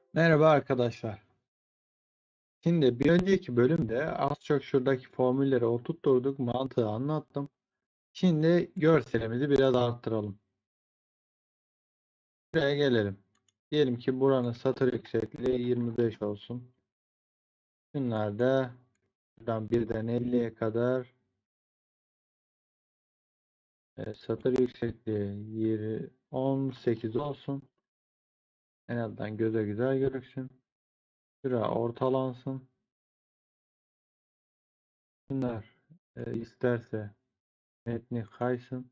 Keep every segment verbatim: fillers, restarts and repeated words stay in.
Merhaba arkadaşlar. Şimdi bir önceki bölümde az çok şuradaki formülleri oturtturduk, mantığı anlattım. Şimdi görselimizi biraz arttıralım. Buraya gelelim. Diyelim ki buranın satır yüksekliği yirmi beş olsun. Şunlar da buradan birden elliye kadar e, satır yüksekliği on sekiz olsun. En azından göze güzel gözüksün. Şura ortalansın. Şunlar e, isterse metni kaysın.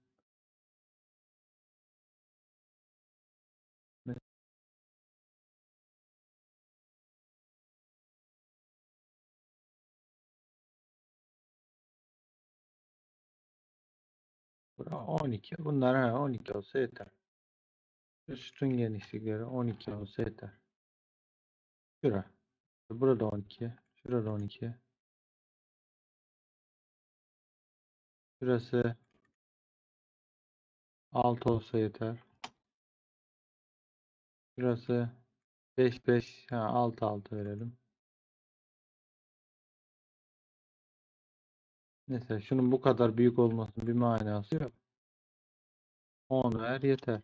Bura on iki. Bunlar ha, on iki olsa yeter. Üstün genişlikleri on iki olsa yeter. Şura. Burada on iki. Şurada on iki. Şurası altı olsa yeter. Şurası beş beş. Ha, altı altı verelim. Mesela şunun bu kadar büyük olmasının bir manası yok. on ver yeter.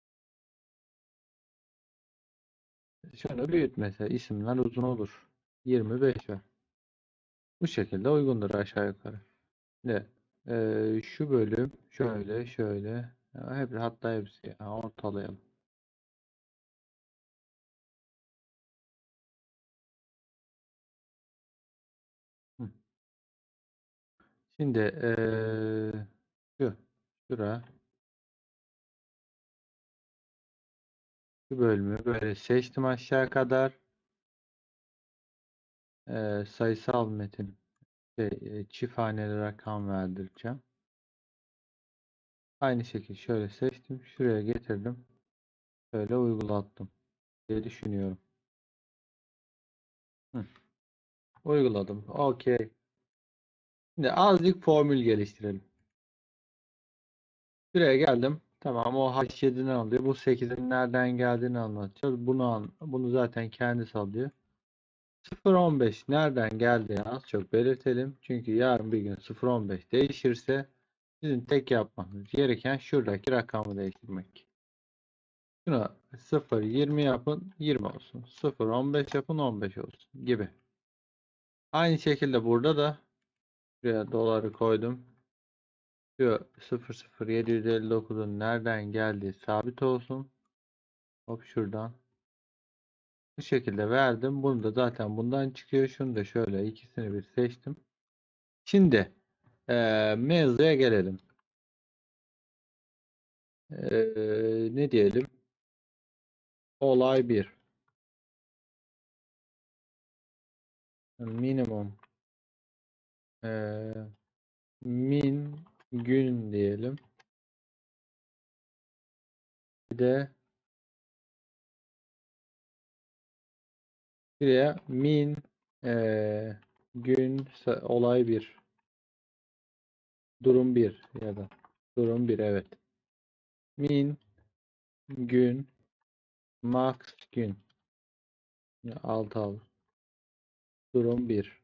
Şunu büyüt mesela. İsimler uzun olur. yirmi beş ver. Bu şekilde uygundur aşağı yukarı. Evet. Ee, şu bölüm şöyle şöyle. Ya hep, hatta hepsi ya, ortalayalım. Hı. Şimdi ee, şu şura şu bölümü böyle seçtim aşağı kadar. Ee, sayısal metin şey, e, çift haneli rakam verdireceğim. Aynı şekilde şöyle seçtim. Şuraya getirdim. Şöyle uygulattım diye düşünüyorum. Hı. Uyguladım. Okey. Şimdi azıcık formül geliştirelim. Şuraya geldim. Tamam, o H yediden alıyor. Bu sekizin nereden geldiğini anlatacağız. Bunu an bunu zaten kendisi alıyor. sıfır virgül on beş nereden geldiğini az çok belirtelim. Çünkü yarın bir gün sıfır virgül on beş değişirse sizin tek yapmanız gereken şuradaki rakamı değiştirmek. Şuna sıfır virgül yirmi yapın, yirmi olsun. sıfır virgül on beş yapın, on beş olsun gibi. Aynı şekilde burada da şuraya doları koydum. Şu sıfır virgül sıfır yedi yüz elli dokuzun nereden geldiği sabit olsun. Hop şuradan. Bu şekilde verdim. Bunu da zaten bundan çıkıyor. Şunu da şöyle ikisini bir seçtim. Şimdi eee mevzuya gelelim. Eee, ne diyelim? Olay bir. Minimum eee, min gün diyelim. Bir de buraya min eee, gün olay bir. Durum bir ya da durum bir, evet. Min gün max gün. Alt al. Durum bir.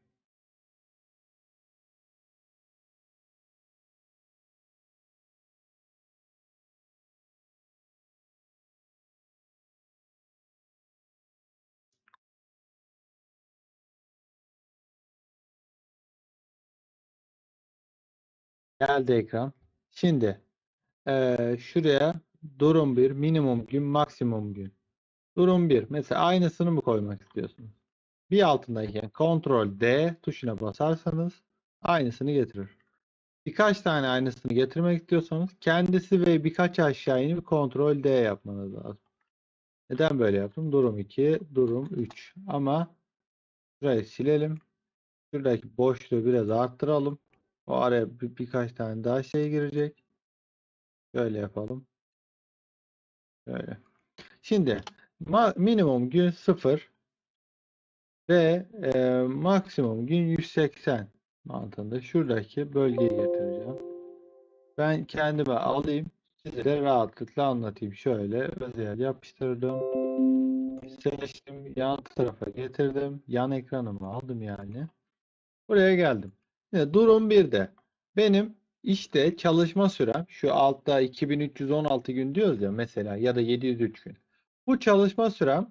Geldi ekran. Şimdi eee, şuraya durum bir, minimum gün, maksimum gün. Durum bir. Mesela aynısını mı koymak istiyorsunuz? Bir altındayken kontrol D tuşuna basarsanız aynısını getirir. Birkaç tane aynısını getirmek istiyorsanız kendisi ve birkaç aşağı inip kontrol D yapmanız lazım. Neden böyle yaptım? Durum iki, durum üç. Ama şurayı silelim. Şuradaki boşluğu biraz arttıralım. O araya bir, birkaç tane daha şey girecek. Şöyle yapalım. Şöyle. Şimdi minimum gün sıfır ve e, maksimum gün yüz seksen mantığında şuradaki bölgeyi getireceğim. Ben kendime alayım. Size de rahatlıkla anlatayım. Şöyle özel yapıştırdım. Seçtim. Yan tarafa getirdim. Yan ekranımı aldım yani. Buraya geldim. Şimdi durum birde. Benim işte çalışma sürem şu altta iki bin üç yüz on altı gün diyoruz ya mesela ya da yedi yüz üç gün. Bu çalışma sürem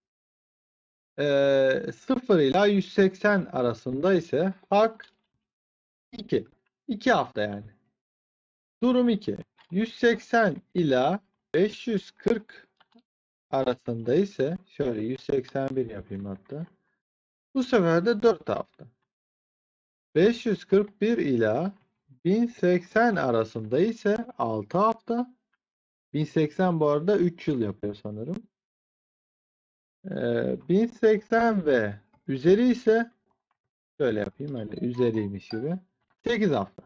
eee sıfır ila yüz seksen arasında ise hak iki. iki hafta yani. Durum iki. yüz seksen ila beş yüz kırk arasında ise şöyle yüz seksen bir yapayım hatta. Bu sefer de dört hafta. beş yüz kırk bir ila bin seksen arasında ise altı hafta. bin seksen bu arada üç yıl yapıyor sanırım. Ee, bin seksen ve üzeri ise şöyle yapayım hani üzeriymiş gibi. sekiz hafta.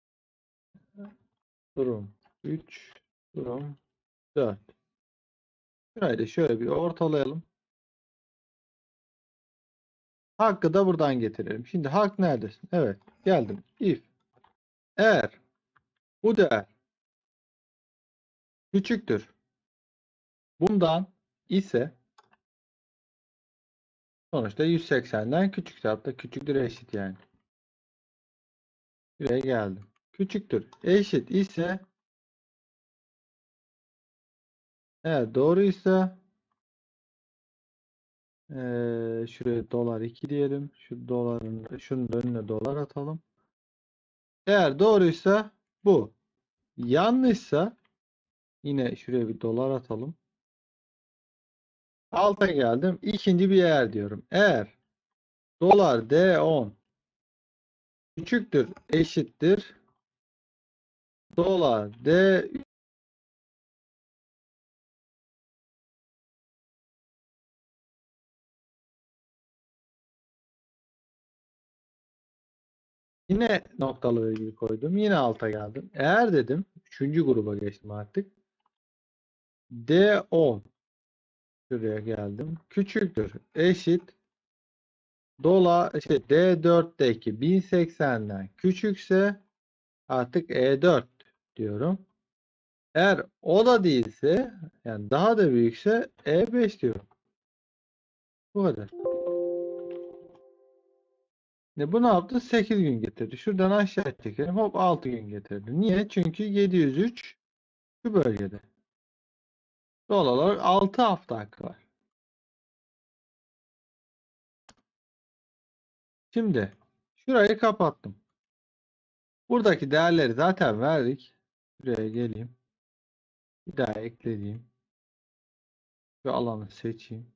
Durum üç, durum dört. Şurayı da şöyle bir ortalayalım. Hakkı da buradan getirelim. Şimdi hak neredesin? Evet, geldim. If eğer bu değer küçüktür bundan ise sonuçta yüz seksenden küçüktür. Hatta küçüktür eşit yani. Buraya geldim. Küçüktür eşit ise eğer doğruysa eee şuraya dolar iki diyelim. Şu doların şunun önüne dolar atalım. Eğer doğruysa bu. Yanlışsa yine şuraya bir dolar atalım. Alta geldim. İkinci bir eğer diyorum. Eğer dolar D on küçüktür eşittir dolar D yine noktalı virgül koydum. Yine alta geldim. Eğer dedim üçüncü gruba geçtim artık. D on şuraya geldim. Küçüktür eşit dolar işte D dörtteki bin seksenden küçükse artık E dört diyorum. Eğer o da değilse yani daha da büyükse E beş diyorum. Bu kadar. Ne bu ne yaptı? sekiz gün getirdi. Şuradan aşağı çekelim. Hop altı gün getirdi. Niye? Çünkü yedi yüz üç şu bölgede. Doğal olarak altı hafta hakkı var. Şimdi şurayı kapattım. Buradaki değerleri zaten verdik. Buraya geleyim. Bir daha ekleyeyim. Şu alanı seçeyim.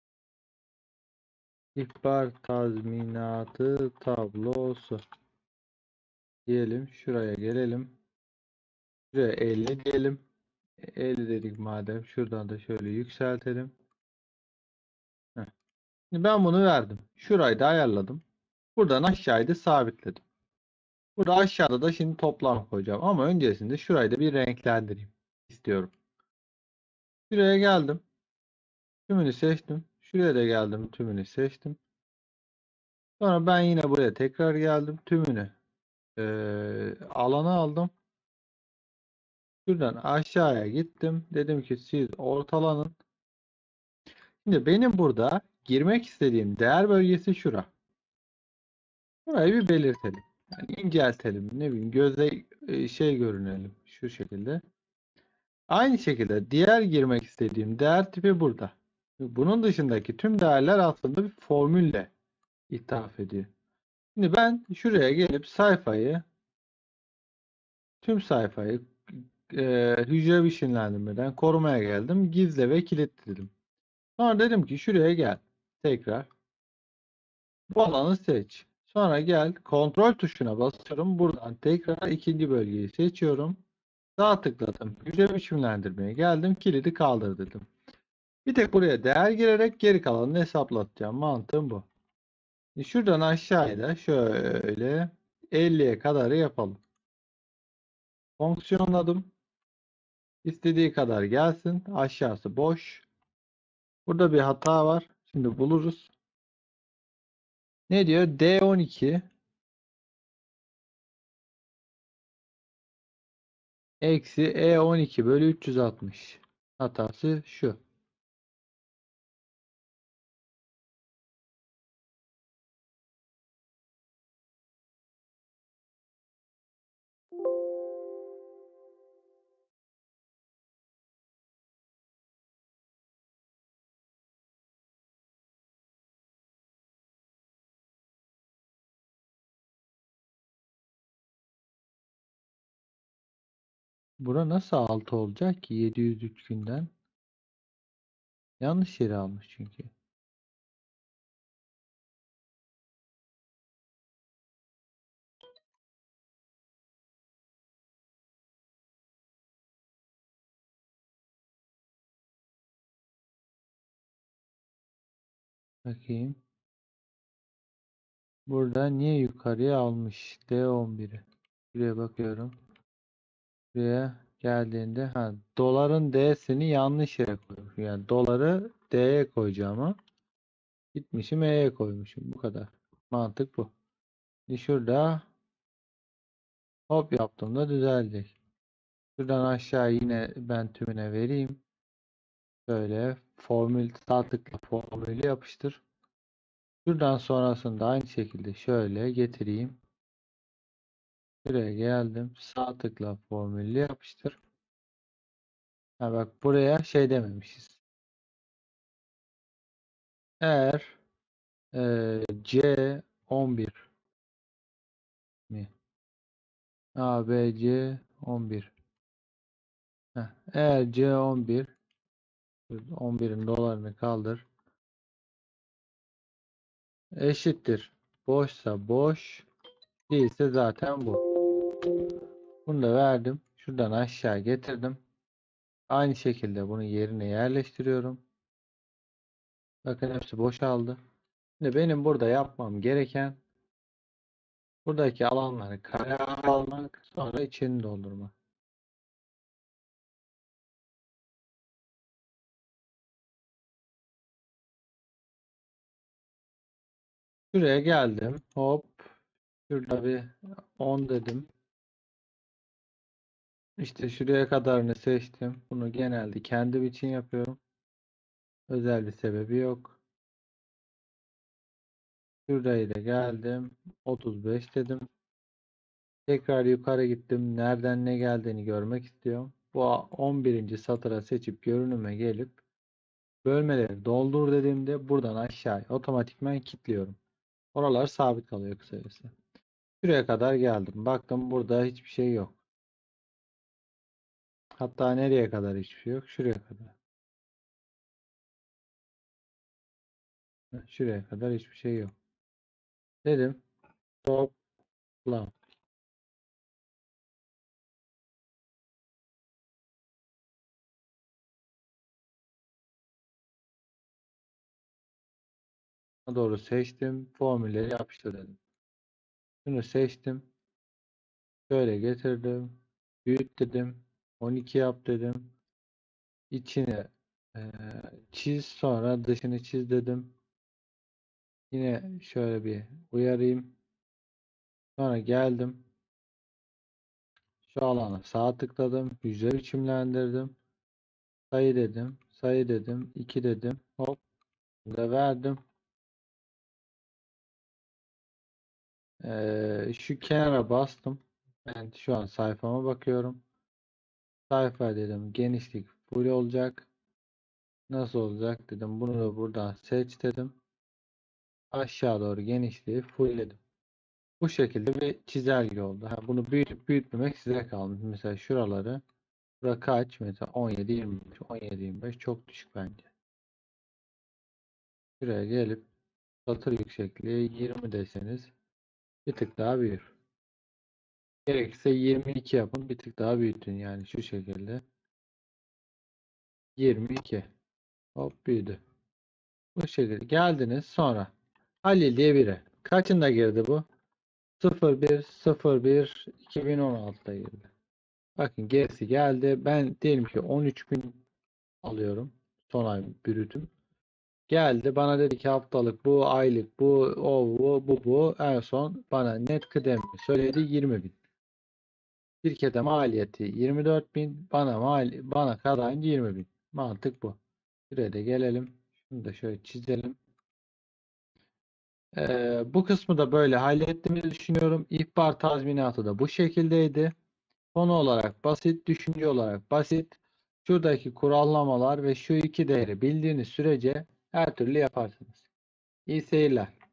İhbar tazminatı tablosu diyelim. Şuraya gelelim. Şuraya elli diyelim. elli dedik madem. Şuradan da şöyle yükseltelim. Heh. Şimdi ben bunu verdim. Şurayı da ayarladım. Buradan aşağıyı da sabitledim. Burada aşağıda da şimdi toplam koyacağım. Ama öncesinde şurayı da bir renklendireyim istiyorum. Şuraya geldim. Tümünü seçtim. Şuraya da geldim. Tümünü seçtim. Sonra ben yine buraya tekrar geldim. Tümünü eee alana aldım. Şuradan aşağıya gittim. Dedim ki siz ortalanın. Şimdi benim burada girmek istediğim değer bölgesi şura. Burayı bir belirtelim. Yani inceltelim. Ne bileyim gözle e, şey görünelim. Şu şekilde. Aynı şekilde diğer girmek istediğim değer tipi burada. Bunun dışındaki tüm değerler aslında bir formülle ithaf ediyor. Şimdi ben şuraya gelip sayfayı tüm sayfayı e, hücre biçimlendirmeden korumaya geldim. Gizle ve kilitledim. Sonra dedim ki şuraya gel. Tekrar bu alanı seç. Sonra gel kontrol tuşuna basıyorum. Buradan tekrar ikinci bölgeyi seçiyorum. Sağ tıkladım. Hücre biçimlendirmeye geldim. Kilidi kaldır dedim. Bir tek buraya değer girerek geri kalanını hesaplatacağım. Mantığım bu. Şuradan aşağıya da şöyle elliye kadar yapalım. Fonksiyonladım. İstediği kadar gelsin. Aşağısı boş. Burada bir hata var. Şimdi buluruz. Ne diyor? D on iki eksi E on iki bölü üç yüz altmış. Hatası şu. Bura nasıl altı olacak ki? yedi yüz üç günden. Yanlış yeri almış çünkü. Bakayım. Burada niye yukarıya almış? D on biri. Buraya bakıyorum. Buraya geldiğinde ha doların D'sini yanlış yere koymuş. Yani doları D'ye koyacağım ama gitmişim E'ye koymuşum. Bu kadar. Mantık bu. Şimdi şurada hop yaptığımda düzelecek. Şuradan aşağı yine ben tümüne vereyim. Böyle formül sağ tıkla formülü yapıştır. Şuradan sonrasında aynı şekilde şöyle getireyim. Buraya geldim. Sağ tıkla formülü yapıştır. Ha bak buraya şey dememişiz. Eğer e, C on bir mi? A, B, C on bir. Heh, eğer C on bir on birin dolarını kaldır. Eşittir. Boşsa boş. Değilse zaten bu. Bunu da verdim. Şuradan aşağı getirdim. Aynı şekilde bunu yerine yerleştiriyorum. Bakın hepsi boşaldı. Şimdi benim burada yapmam gereken buradaki alanları kare almak, sonra içini doldurmak. Şuraya geldim. Hop. Şurada bir on dedim. İşte şuraya kadarını seçtim. Bunu genelde kendim için yapıyorum. Özel bir sebebi yok. Şuraya da geldim. otuz beş dedim. Tekrar yukarı gittim. Nereden ne geldiğini görmek istiyorum. Bu on birinci satıra seçip görünüme gelip bölmeleri doldur dediğimde buradan aşağı otomatikman kilitliyorum. Oralar sabit kalıyor kısacası. Şuraya kadar geldim. Baktım burada hiçbir şey yok. Hatta nereye kadar hiçbir şey yok? Şuraya kadar. Şuraya kadar hiçbir şey yok. Dedim toplam. Doğru seçtim. Formülleri yapıştır dedim. Şunu seçtim. Şöyle getirdim. Büyüt dedim. on iki yap dedim. İçine eee, çiz sonra dışını çiz dedim. Yine şöyle bir uyarayım. Sonra geldim. Şu alana sağ tıkladım. Hücre biçimlendirdim. Sayı dedim. Sayı dedim. iki dedim. Hop. Da verdim. Eee, şu kenara bastım. Ben şu an sayfama bakıyorum. Sayfa dedim. Genişlik full olacak. Nasıl olacak dedim. Bunu da buradan seç dedim. Aşağı doğru genişliği fullledim. Bu şekilde bir çizelge oldu. Ha, bunu büyütüp büyütmemek size kalmış. Mesela şuraları bura kaç? Mesela on yedi yirmi beş. on yedi yirmi beş çok düşük bence. Şuraya gelip satır yüksekliği yirmi deseniz bir tık daha büyür. Gerekirse yirmi iki yapın. Bir tık daha büyütün. Yani şu şekilde. yirmi iki. Hop büyüdü. Bu şekilde geldiniz sonra Halil diye biri. Kaçında girdi bu? sıfır bir sıfır bir iki bin on altıda girdi. Bakın gerisi geldi. Ben diyelim ki on üç bin alıyorum. Son ay bürütüm. Geldi bana dedi ki haftalık bu, aylık bu, o bu, bu bu. En son bana net kıdem söyledi yirmi bin. Şirkete maliyeti yirmi dört bin. Bana mali, bana kazancı yirmi bin. Mantık bu. Şuraya da gelelim. Şunu da şöyle çizelim. Ee, bu kısmı da böyle hallettiğimizi düşünüyorum. İhbar tazminatı da bu şekildeydi. Konu olarak basit, düşünce olarak basit. Şuradaki kurallamalar ve şu iki değeri bildiğiniz sürece her türlü yaparsınız. İyi seyirler.